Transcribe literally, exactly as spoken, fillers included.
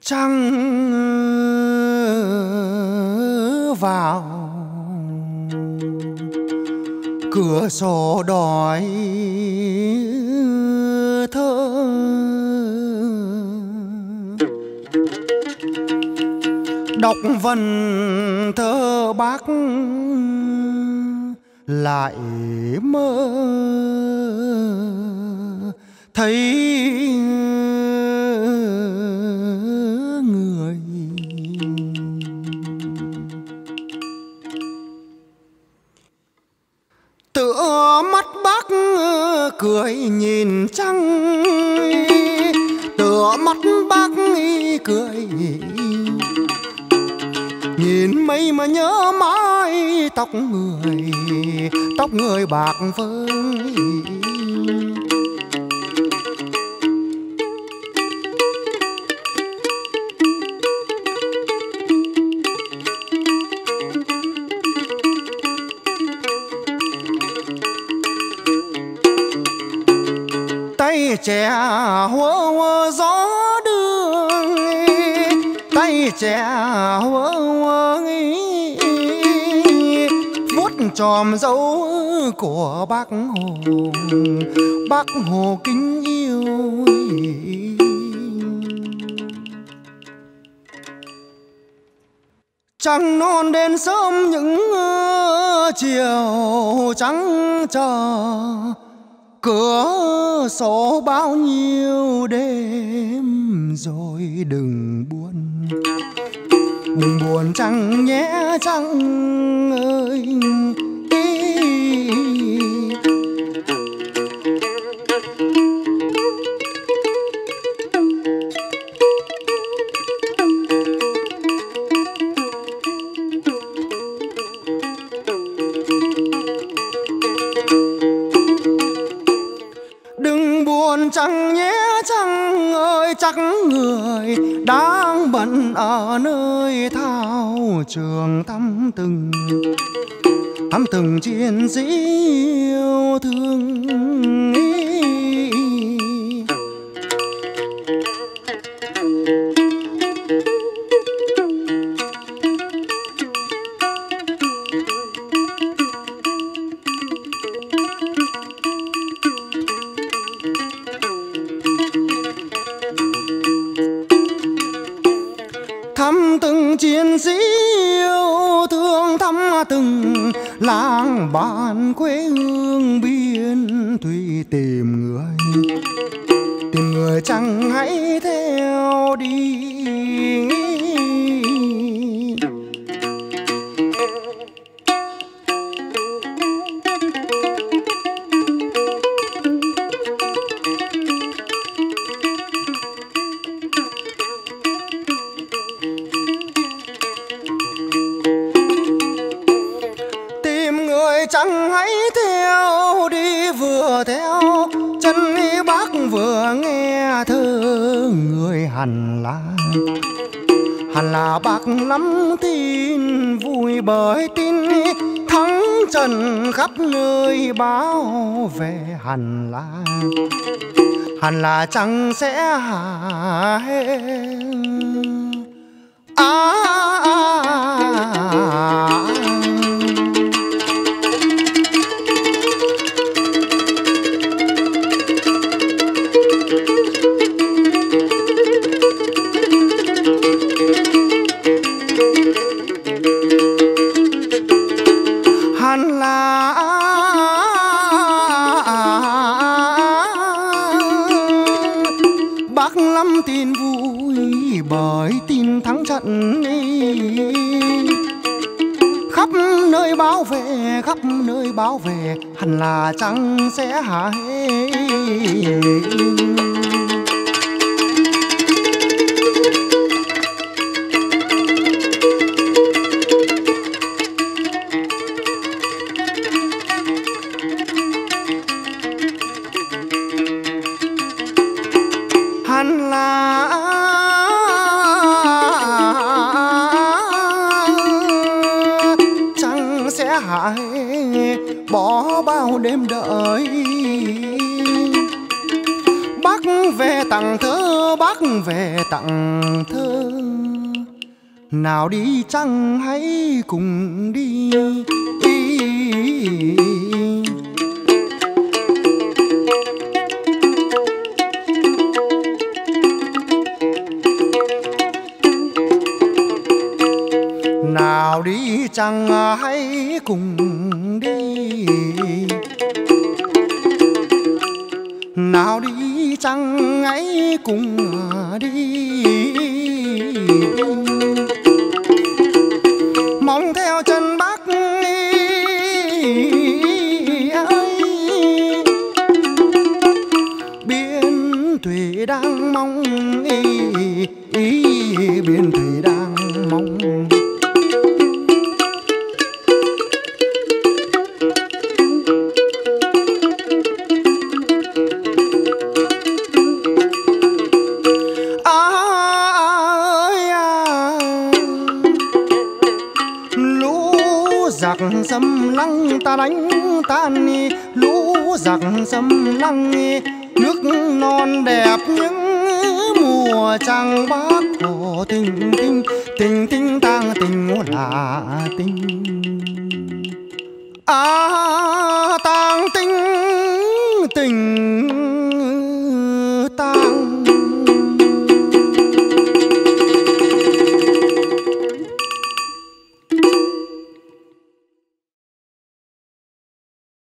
Trăng vào cửa sổ đòi thơ, đọc vần thơ bác lại mơ thấy người. Tựa mắt bác cười nhìn trăng, tựa mắt bác cười nhìn mây mà nhớ mãi tóc người, tóc người bạc phơ. Tay trẻ hùa hùa gió đường, tay trẻ hùa hùa vuốt chòm dấu của bác Hồ, bác Hồ kính yêu. Trăng non đến sớm những chiều trắng chờ, cửa sổ bao nhiêu đêm rồi đừng buồn, đừng buồn trăng nhé trăng ơi. Đừng buồn trăng nhé trăng ơi, chắc người đang bận ở nơi thao trường thăm từng thăm từng chiến sĩ yêu thương. Thăm từng chiến sĩ yêu thương, thăm từng làng bản quê hương biên thùy, tìm người tìm người chẳng hãy theo đi. Chẳng hãy theo đi, vừa theo chân bác vừa nghe thơ người. Hẳn là hẳn là bác lắm tin vui, bởi tin thắng trận khắp nơi báo về. Hẳn là hẳn là trăng sẽ hạ à, à, à. Hẳn là bác lắm tin vui, bởi tin thắng trận khắp nơi báo về, khắp nơi báo về. Hẳn là trăng sẽ hạ hết. Hẳn là trăng sẽ hạ bỏ bao đêm đợi, bác về tặng thơ, bác về tặng thơ. Nào đi chăng hãy cùng đi. Nào đi chăng hãy cùng đi. Nào đi chăng hãy cùng đi. Mong theo chân bác ơi, biên thủy đang mong, biên thủy đang mong. Giặc xâm lăng ta đánh tan, lũ giặc xâm lăng. Nước non đẹp những mùa trăng Bác Hồ tình tình tình tình tang tình là tình. À